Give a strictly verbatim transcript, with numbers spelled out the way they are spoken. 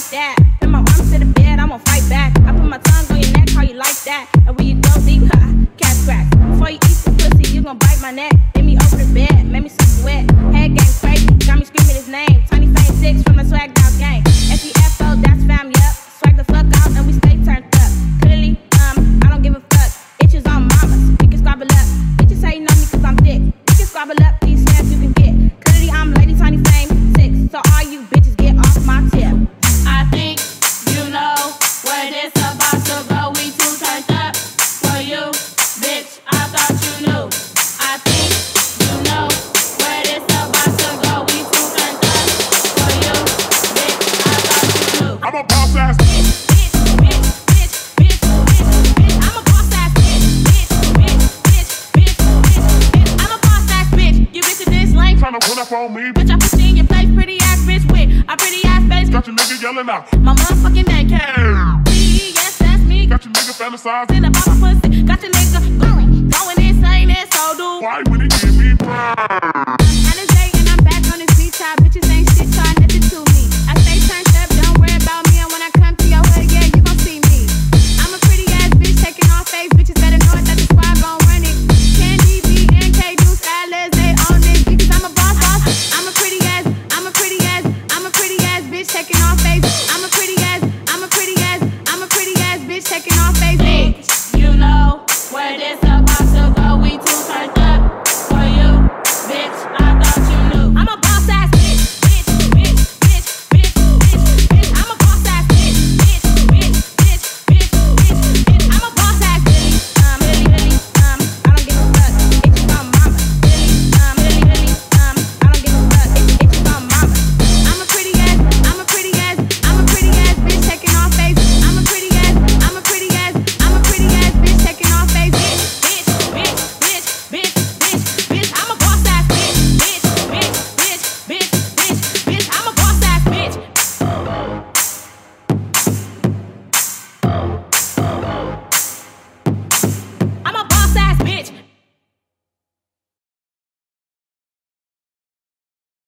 that. Put my arms to the bed, I'm gonna fight back. I put my tongue on your neck, how you like that? And when you go deep, ha, cat scratch. Before you eat the pussy, you gon' bite my neck. Get me over the bed, make me super wet. Head game crazy, got me screaming his name. Tiny Fame six from the swagged out gang. S E F O, that's fam, yup. Swag the fuck out and we stay turned up. Clearly, um, I don't give a fuck. Itches on mamas, we can squabble up. Bitches say you know me cause I'm thick. We can squabble up, these hands you can get. Clearly, I'm Lady Tiny Fame six. So all you bitches get off my tip. I think you know where this about to go. We too turned up for you, bitch. I thought you knew. I think you know where this about to go. We too turned up for you, bitch. I thought you knew. I'm a boss ass bitch, bitch, bitch, bitch, bitch, bitch, bitch. I'm a boss ass bitch, bitch, bitch, bitch, bitch, bitch, bitch. I'm a boss ass bitch. You bitches this lame. tryna pull up on me. Bitch, I put you in your place, pretty ass bitch with a pretty ass face. Got your nigga yelling out. My motherfucking name, Karen. Yes, that's me. Got your nigga fantasizing. In the papa pussy, got your nigga going, going insane and so do. Why would he give me pride? And it's